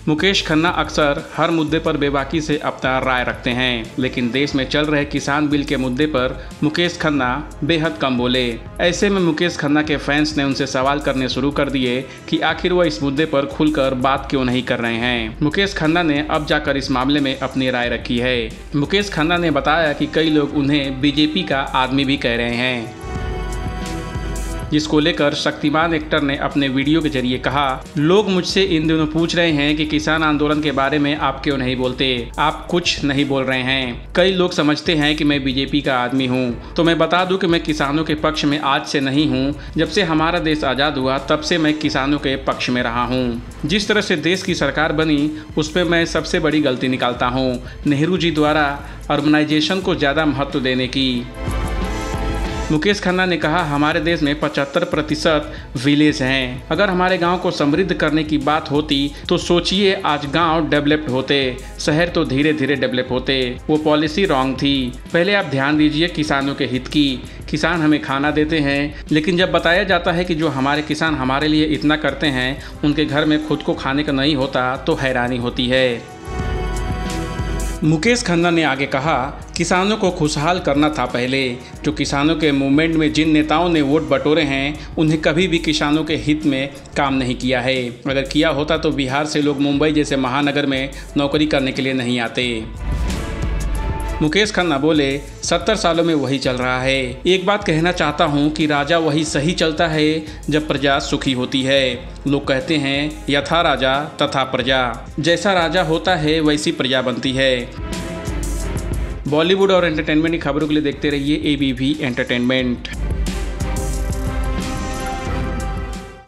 मुकेश खन्ना अक्सर हर मुद्दे पर बेबाकी से अपना राय रखते हैं, लेकिन देश में चल रहे किसान बिल के मुद्दे पर मुकेश खन्ना बेहद कम बोले। ऐसे में मुकेश खन्ना के फैंस ने उनसे सवाल करने शुरू कर दिए कि आखिर वह इस मुद्दे पर खुलकर बात क्यों नहीं कर रहे हैं। मुकेश खन्ना ने अब जाकर इस मामले में अपनी राय रखी है। मुकेश खन्ना ने बताया कि कई लोग उन्हें बीजेपी का आदमी भी कह रहे हैं, जिसको लेकर शक्तिमान एक्टर ने अपने वीडियो के जरिए कहा, लोग मुझसे इन दिनों पूछ रहे हैं कि किसान आंदोलन के बारे में आप क्यों नहीं बोलते, आप कुछ नहीं बोल रहे हैं। कई लोग समझते हैं कि मैं बीजेपी का आदमी हूं, तो मैं बता दूं कि मैं किसानों के पक्ष में आज से नहीं हूं। जब से हमारा देश आज़ाद हुआ तब से मैं किसानों के पक्ष में रहा हूं। जिस तरह से देश की सरकार बनी उसमें मैं सबसे बड़ी गलती निकालता हूँ नेहरू जी द्वारा अर्बनाइजेशन को ज़्यादा महत्व देने की। मुकेश खन्ना ने कहा, हमारे देश में 75% विलेज हैं। अगर हमारे गांव को समृद्ध करने की बात होती तो सोचिए आज गांव डेवलप्ड होते, शहर तो धीरे धीरे डेवलप होते। वो पॉलिसी रॉन्ग थी। पहले आप ध्यान दीजिए किसानों के हित की। किसान हमें खाना देते हैं, लेकिन जब बताया जाता है कि जो हमारे किसान हमारे लिए इतना करते हैं उनके घर में खुद को खाने का नहीं होता तो हैरानी होती है। मुकेश खन्ना ने आगे कहा, किसानों को खुशहाल करना था पहले। जो किसानों के मूवमेंट में जिन नेताओं ने वोट बटोरे हैं उन्हें कभी भी किसानों के हित में काम नहीं किया है। अगर किया होता तो बिहार से लोग मुंबई जैसे महानगर में नौकरी करने के लिए नहीं आते। मुकेश खन्ना बोले, 70 सालों में वही चल रहा है। एक बात कहना चाहता हूँ कि राजा वही सही चलता है जब प्रजा सुखी होती है। लोग कहते हैं यथा राजा तथा प्रजा, जैसा राजा होता है वैसी प्रजा बनती है। बॉलीवुड और एंटरटेनमेंट की खबरों के लिए देखते रहिए ABP एंटरटेनमेंट।